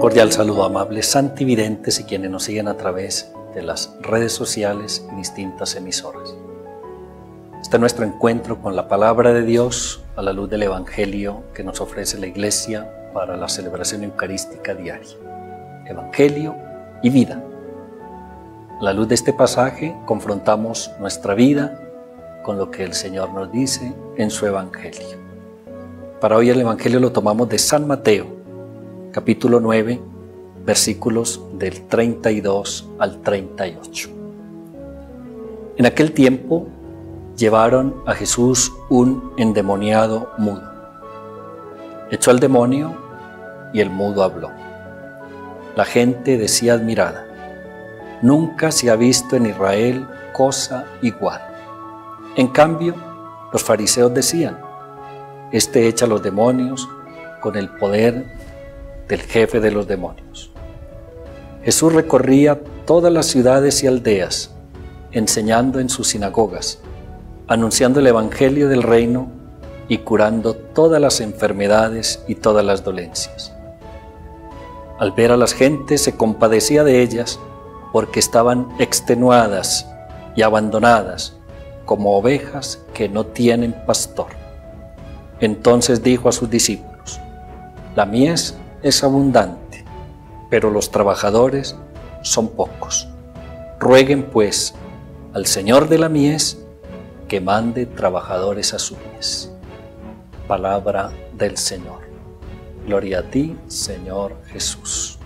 Cordial saludo, amables santividentes y quienes nos siguen a través de las redes sociales y distintas emisoras. Este es nuestro encuentro con la palabra de Dios a la luz del Evangelio que nos ofrece la Iglesia para la celebración eucarística diaria. Evangelio y vida. A la luz de este pasaje confrontamos nuestra vida con lo que el Señor nos dice en su Evangelio. Para hoy el Evangelio lo tomamos de San Mateo, capítulo 9, versículos del 32 al 38. En aquel tiempo llevaron a Jesús un endemoniado mudo. Echó al demonio y el mudo habló. La gente decía admirada: nunca se ha visto en Israel cosa igual. En cambio, los fariseos decían: este echa a los demonios con el poder del jefe de los demonios. Jesús recorría todas las ciudades y aldeas, enseñando en sus sinagogas, anunciando el evangelio del reino y curando todas las enfermedades y todas las dolencias. Al ver a las gentes se compadecía de ellas porque estaban extenuadas y abandonadas como ovejas que no tienen pastor. Entonces dijo a sus discípulos: la mies es abundante, pero los trabajadores son pocos. Rueguen pues al Señor de la mies que mande trabajadores a su mies. Palabra del Señor. Gloria a ti, Señor Jesús.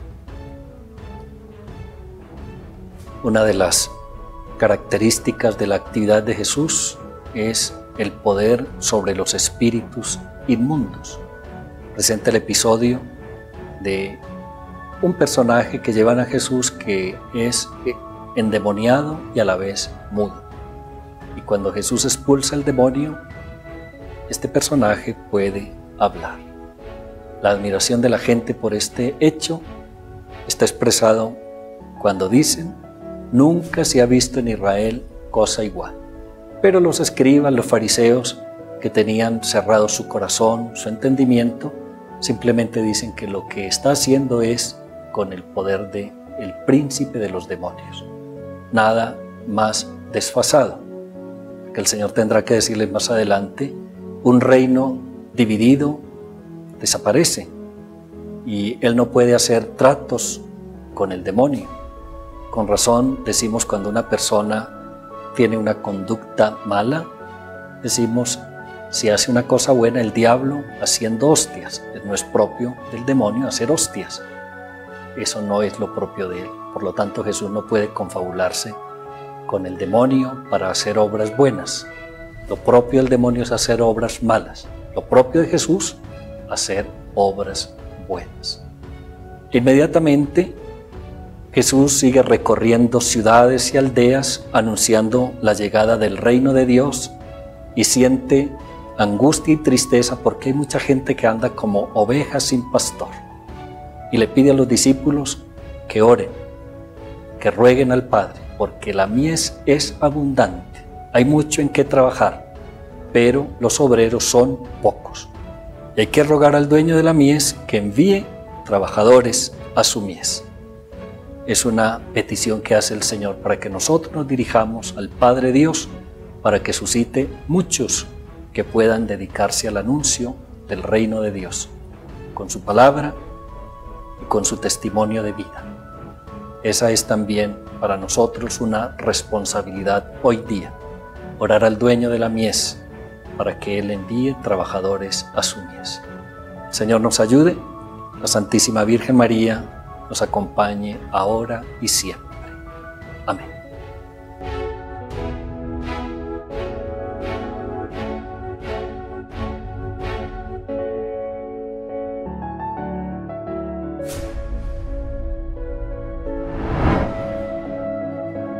Una de las características de la actividad de Jesús es el poder sobre los espíritus inmundos. Presenta el episodio de un personaje que llevan a Jesús que es endemoniado y a la vez mudo. Y cuando Jesús expulsa el demonio, este personaje puede hablar. La admiración de la gente por este hecho está expresado cuando dicen: nunca se ha visto en Israel cosa igual. Pero los escribas, los fariseos, que tenían cerrado su corazón, su entendimiento, simplemente dicen que lo que está haciendo es con el poder del príncipe de los demonios. Nada más desfasado. Que el Señor tendrá que decirles más adelante: un reino dividido desaparece y Él no puede hacer tratos con el demonio. Con razón decimos cuando una persona tiene una conducta mala, decimos: si hace una cosa buena el diablo haciendo hostias. No es propio del demonio hacer hostias. Eso no es lo propio de él. Por lo tanto, Jesús no puede confabularse con el demonio para hacer obras buenas. Lo propio del demonio es hacer obras malas. Lo propio de Jesús, hacer obras buenas. Inmediatamente, Jesús sigue recorriendo ciudades y aldeas anunciando la llegada del reino de Dios y siente angustia y tristeza porque hay mucha gente que anda como ovejas sin pastor. Y le pide a los discípulos que oren, que rueguen al Padre, porque la mies es abundante. Hay mucho en qué trabajar, pero los obreros son pocos. Y hay que rogar al dueño de la mies que envíe trabajadores a su mies. Es una petición que hace el Señor para que nosotros nos dirijamos al Padre Dios para que suscite muchos que puedan dedicarse al anuncio del reino de Dios, con su palabra y con su testimonio de vida. Esa es también para nosotros una responsabilidad hoy día, orar al dueño de la mies para que Él envíe trabajadores a su mies. El Señor nos ayude, la Santísima Virgen María nos acompañe ahora y siempre.